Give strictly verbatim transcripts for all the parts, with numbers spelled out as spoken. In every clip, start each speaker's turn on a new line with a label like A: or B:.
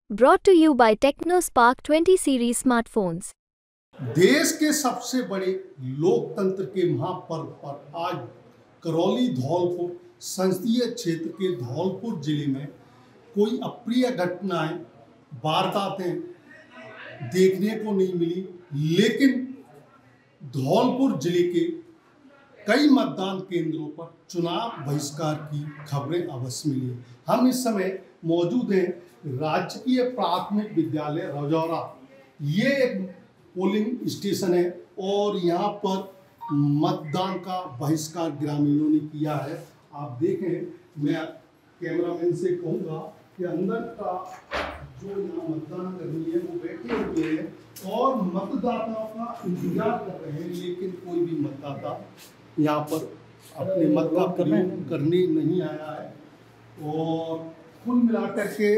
A: Brought to you by TechnoSpark twenty series smartphones.
B: देश के सबसे बड़े लोकतंत्र के महापर्व पर आज करौली धौलपुर संसदीय क्षेत्र के धौलपुर जिले में कोई अप्रिय घटनाएं वारदातें देखने को नहीं मिली, लेकिन धौलपुर जिले के कई मतदान केंद्रों पर चुनाव बहिष्कार की खबरें अवश्य मिली। हम इस समय मौजूद हैं राजकीय प्राथमिक विद्यालय रजौरा। ये एक पोलिंग स्टेशन है और यहाँ पर मतदान का बहिष्कार ग्रामीणों ने किया है। आप देखें, मैं कैमरामैन से कहूँगा कि अंदर का जो यहाँ मतदान कर्मी है वो बैठे हुए हैं और मतदाताओं का इंतजार कर रहे हैं, लेकिन कोई भी मतदाता यहाँ पर अपने मत का प्रयोग करने नहीं आया है। और कुल मिलाकर के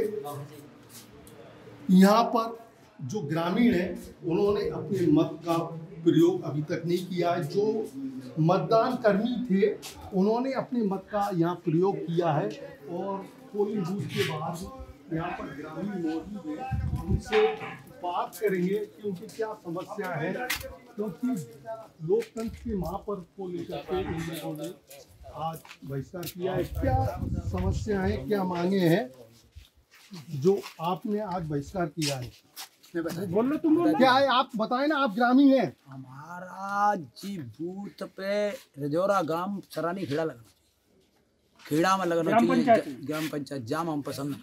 B: यहाँ पर जो ग्रामीण है उन्होंने अपने मत का प्रयोग अभी तक नहीं किया है। जो मतदान कर्मी थे उन्होंने अपने मत का यहाँ प्रयोग किया है और पोलिंग बूथ के बाहर यहाँ पर ग्रामीण मौजूद है, उनसे बात करेंगे कि उनकी क्या समस्या है, क्योंकि लोकतंत्र के महापर्व को लेकर के इन लोगों ने आज बहिष्कार किया है। क्या समस्या है, क्या मांगे हैं जो आपने आज बहिष्कार किया है? बोल लो तुम लोग क्या है, आप बताएं ना, आप ग्रामीण हैं।
C: हमारा जी बूथ पे रजौरा ग्राम सरानी खेड़ा लगना चाहिए, खेड़ा में लगना चाहिए ग्राम पंचायत। जाम हम पसंद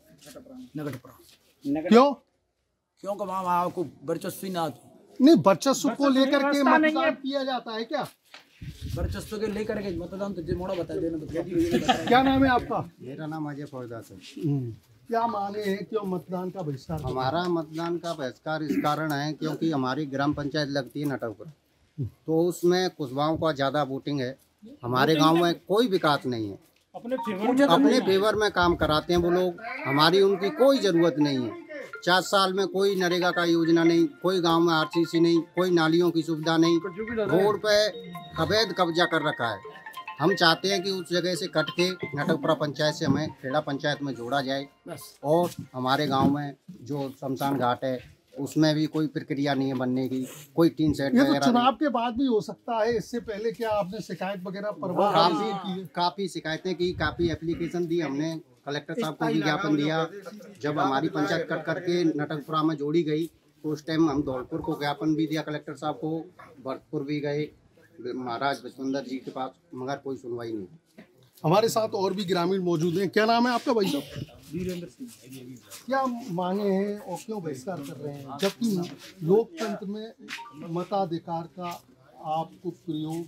C: नगटपुरा।
B: क्यों?
C: क्योंकि वहाँ आपको वर्चस्वी ना
B: नहीं, वर्चस्व को लेकर के मतदान किया जाता है क्या?
C: वर्चस्व के लेकर के मतदान तो मोड़ा बता देना बता।
B: क्या नाम है आपका?
D: मेरा नाम अजय फौजदार है।
B: क्या माने हैं क्यों मतदान का बहिष्कार?
D: हमारा मतदान का बहिष्कार इस कारण है क्योंकि हमारी ग्राम पंचायत लगती है नटकपुर, तो उसमें कुशवाओं का ज़्यादा वोटिंग है। हमारे गांव में कोई विकास नहीं है, अपने फेवर में काम कराते हैं वो लोग, हमारी उनकी कोई ज़रूरत नहीं है। चार साल में कोई नरेगा का योजना नहीं, कोई गांव में आरसीसी नहीं, कोई नालियों की सुविधा नहीं, रोड पे अवैध कब्जा कर रखा है। हम चाहते हैं कि उस जगह से कट के नटकपुरा पंचायत से हमें खेड़ा पंचायत में जोड़ा जाए और हमारे गांव में जो शमशान घाट है उसमें भी कोई प्रक्रिया नहीं है बनने की, कोई टीन सेट
B: वगैरह। तो चुनाव के बाद भी हो सकता है, इससे पहले क्या आपने शिकायत वगैरह परवाह?
D: काफी काफी शिकायतें की, काफी एप्लीकेशन दी हमने, कलेक्टर साहब को भी ज्ञापन दिया। जब हमारी पंचायत कट करके नटकपुरा में जोड़ी गई तो उस टाइम हम धौलपुर को ज्ञापन भी दिया, कलेक्टर साहब को, भरतपुर भी गए, महाराज विश्वंदर जी के पास, मगर कोई सुनवाई नहीं।
B: हमारे साथ और भी ग्रामीण मौजूद हैं। क्या नाम है आपका भाई साहब? वीरेंद्र सिंह। क्या मांगे हैं और क्यों बहिष्कार कर रहे हैं, जबकि लोकतंत्र में मताधिकार का आपको प्रयोग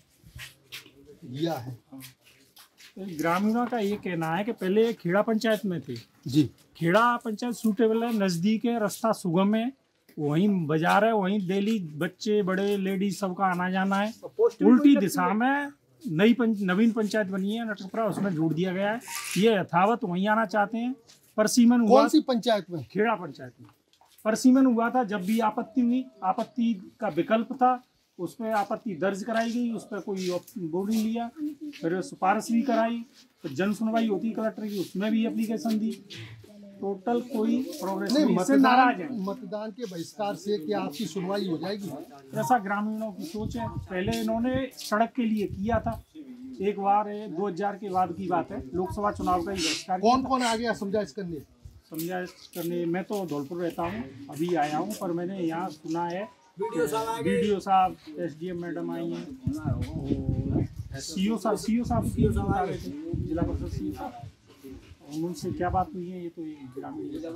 B: दिया है?
E: ग्रामीणों का ये कहना है कि पहले खेड़ा पंचायत में थे
B: जी,
E: खेड़ा पंचायत सूटेबल है, नज़दीक है, रास्ता सुगम है, वहीं बाजार है, वहीं डेली बच्चे बड़े लेडीज सबका आना जाना है। उल्टी दिशा में नई पंच, नवीन पंचायत बनी है नटकपुरा, उसमें जोड़ दिया गया है। ये यथावत वहीं आना चाहते हैं। परसीमन हुआ,
B: कौन सी पंचायत में?
E: खेड़ा पंचायत में परसीमन हुआ था। जब भी आपत्ति हुई, आपत्ति का विकल्प था, उस पर आपत्ति दर्ज कराई गई, उस पर कोई वो नहीं लिया, फिर सिफारिश भी कराई, फिर जन सुनवाई होती कलेक्टर की, उसमें भी एप्लीकेशन दी, टोटल कोई प्रोग्रेस नहीं।
B: मतदान मतदान के बहिष्कार से क्या आपकी सुनवाई हो जाएगी?
E: ऐसा ग्रामीणों की सोच है। पहले इन्होंने सड़क के लिए किया था एक बार, दो हजार के बाद की बात है, लोकसभा चुनाव का ही बहिष्कार।
B: कौन कौन आ गया समझाइश करने?
E: समझाइश करने मैं तो धौलपुर रहता हूँ, अभी आया हूँ, पर मैंने यहाँ सुना है वीडियो साहब, एसडीएम मैडम आई हैं, सीओ साहब सीओ साहब जिला परिषद सीओ साहब, उनसे क्या बात हुई है ये तो ग्रामीण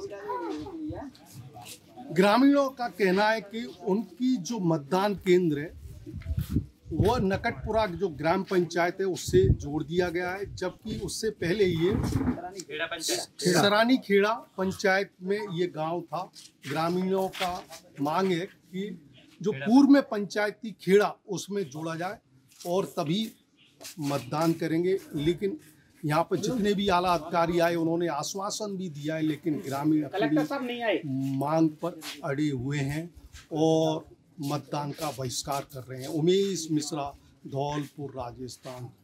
B: ग्रामीणों का कहना है कि उनकी जो मतदान केंद्र है वो नकटपुरा जो ग्राम पंचायत है उससे जोड़ दिया गया है, जबकि उससे पहले ये सरानी खेड़ा पंचायत में ये गांव था। ग्रामीणों का मांग है कि जो पूर्व में पंचायत थी खेड़ा उसमें जोड़ा जाए और तभी मतदान करेंगे। लेकिन यहाँ पर जितने भी आला अधिकारी आए उन्होंने आश्वासन भी दिया है, लेकिन ग्रामीण अपनी मांग पर अड़े हुए हैं और मतदान का बहिष्कार कर रहे हैं। उमेश मिश्रा, धौलपुर, राजस्थान।